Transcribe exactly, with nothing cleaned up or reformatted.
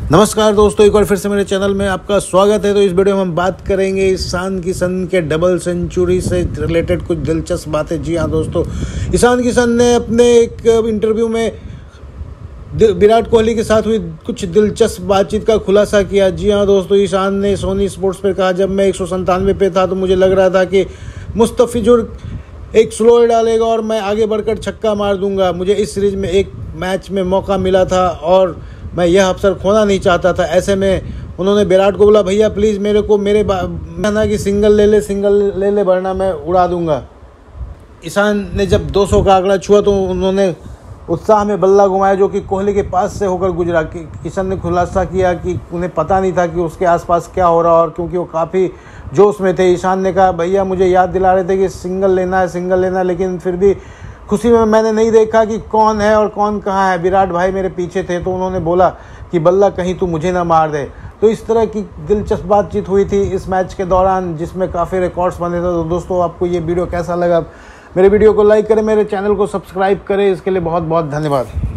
नमस्कार दोस्तों, एक बार फिर से मेरे चैनल में आपका स्वागत है। तो इस वीडियो में हम बात करेंगे ईशान किशन के डबल सेंचुरी से रिलेटेड कुछ दिलचस्प बातें। जी हाँ दोस्तों, ईशान किशन ने अपने एक इंटरव्यू में विराट कोहली के साथ हुई कुछ दिलचस्प बातचीत का खुलासा किया। जी हाँ दोस्तों, ईशान ने सोनी स्पोर्ट्स पर कहा, जब मैं एक सौ संतानवे पे था तो मुझे लग रहा था कि मुस्तफिजुर एक स्लोअर डालेगा और मैं आगे बढ़कर छक्का मार दूंगा। मुझे इस सीरीज में एक मैच में मौका मिला था और मैं यह अवसर खोना नहीं चाहता था। ऐसे में उन्होंने विराट को बोला, भैया प्लीज़ मेरे को मेरे कहना कि सिंगल ले ले सिंगल ले ले वरना मैं उड़ा दूंगा। ईशान ने जब दो सौ का आंकड़ा छुआ तो उन्होंने उत्साह में बल्ला घुमाया जो कि कोहली के पास से होकर गुजरा। किशन ने खुलासा किया कि उन्हें पता नहीं था कि उसके आसपास क्या हो रहा, और क्योंकि वो काफ़ी जोश में थे। ईशान ने कहा, भैया मुझे याद दिला रहे थे कि सिंगल लेना है सिंगल लेना है, लेकिन फिर भी खुशी में मैंने नहीं देखा कि कौन है और कौन कहाँ है। विराट भाई मेरे पीछे थे तो उन्होंने बोला कि बल्ला कहीं तू मुझे ना मार दे। तो इस तरह की दिलचस्प बातचीत हुई थी इस मैच के दौरान, जिसमें काफ़ी रिकॉर्ड्स बने थे। तो दोस्तों, आपको ये वीडियो कैसा लगा? मेरे वीडियो को लाइक करें, मेरे चैनल को सब्सक्राइब करें। इसके लिए बहुत बहुत धन्यवाद।